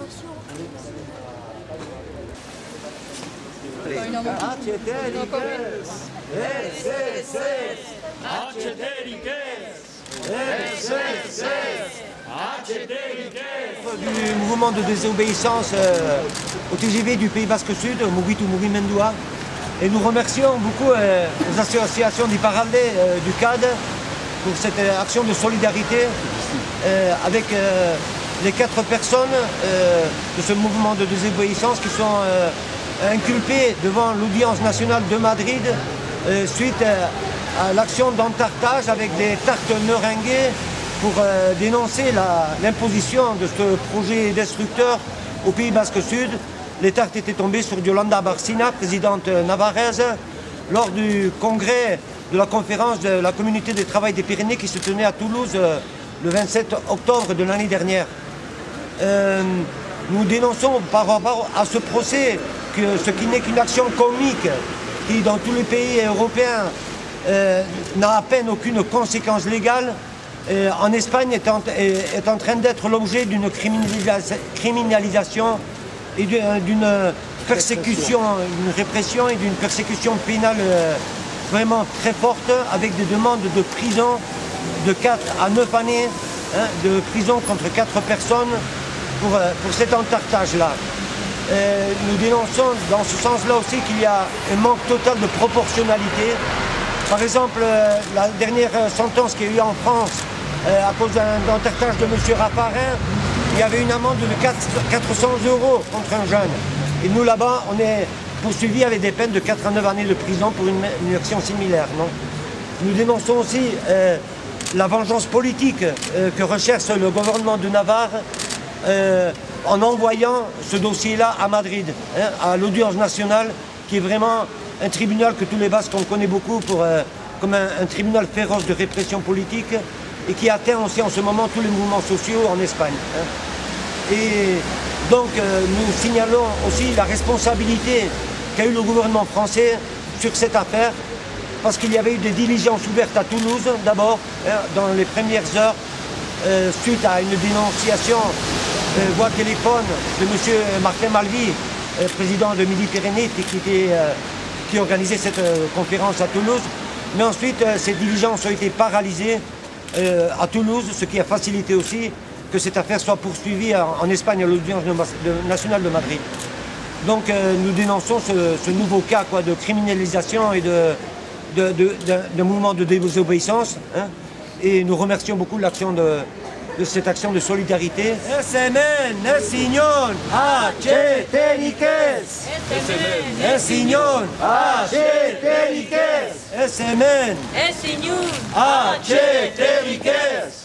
Du mouvement de désobéissance au TGV du Pays Basque Sud, Mugitu Mugimendua. Et nous remercions beaucoup les associations d'Iparralde, du CAD, pour cette action de solidarité avec les 4 personnes de ce mouvement de désobéissance qui sont inculpées devant l'audience nationale de Madrid suite à l'action d'entartage avec des tartes meringuées pour dénoncer l'imposition de ce projet destructeur au Pays Basque Sud. Les tartes étaient tombées sur Yolanda Barcina, présidente navarraise, lors du congrès de la conférence de la communauté de travail des Pyrénées qui se tenait à Toulouse le 27 octobre de l'année dernière. Nous dénonçons par rapport à ce procès que ce qui n'est qu'une action comique qui, dans tous les pays européens, n'a à peine aucune conséquence légale, en Espagne est en train d'être l'objet d'une criminalisation et d'une persécution, d'une répression et d'une persécution pénale vraiment très forte, avec des demandes de prison de 4 à 9 années de prison contre 4 personnes pour cet entartage-là. Nous dénonçons dans ce sens-là aussi qu'il y a un manque total de proportionnalité. Par exemple, la dernière sentence qu'il y a eu en France à cause d'un entartage de M. Raffarin, il y avait une amende de 400 € contre un jeune. Et nous, là-bas, on est poursuivis avec des peines de 4 à 9 années de prison pour une action similaire. Non ? Nous dénonçons aussi la vengeance politique que recherche le gouvernement de Navarre en envoyant ce dossier-là à Madrid, à l'audience nationale, qui est vraiment un tribunal que tous les Basques on connaît beaucoup comme un tribunal féroce de répression politique et qui atteint aussi en ce moment tous les mouvements sociaux en Espagne. Et donc nous signalons aussi la responsabilité qu'a eu le gouvernement français sur cette affaire, parce qu'il y avait eu des diligences ouvertes à Toulouse d'abord, dans les premières heures, suite à une dénonciation voie téléphone de M. Martin Malvy, président de Midi-Pyrénées, qui organisait cette conférence à Toulouse. Mais ensuite, ces diligences ont été paralysées à Toulouse, ce qui a facilité aussi que cette affaire soit poursuivie en Espagne à l'audience nationale de Madrid. Donc nous dénonçons ce nouveau cas de criminalisation et de mouvement de désobéissance, et nous remercions beaucoup l'action de cette action de solidarité. SMN, Esignon, H-T-Niques. Esignon, H-T-Niques. SMN, Esignon, H-T-Niques.